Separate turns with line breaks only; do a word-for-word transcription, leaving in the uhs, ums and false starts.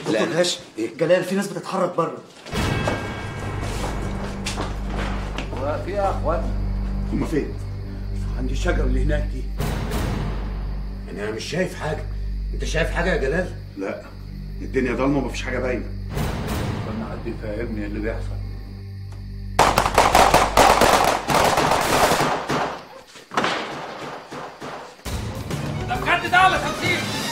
لا يا باشا، جلال في ناس بتتحرك بره.
هو في ايه يا اخوانا؟
هما فين؟
عند الشجره اللي هناك دي.
انا مش شايف حاجه. انت شايف حاجه يا جلال؟
لا، الدنيا ضلمه ومفيش حاجه باينه.
استنى حد يفهمني اللي بيحصل.
ده بجد ده ولا تمثيل؟